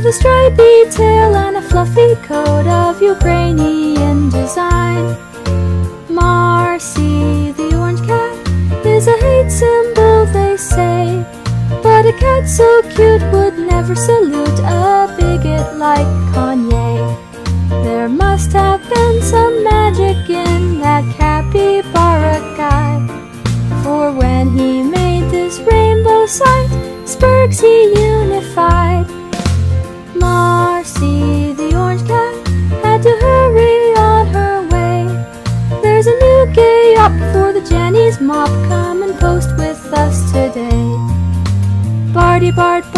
a stripy tail and a fluffy coat of Ukrainian design. Marcy, the orange cat, is a hate symbol, they say, but a cat so cute would never salute a bigot like Kanye. There must have been some magic in that capybara guy, for when he made this rainbow sight, Spurgs he unified. Marcy, the orange cat, had to hurry on her way. There's a new gay op for the Jenny's mop, come and post with us today. Barty Bart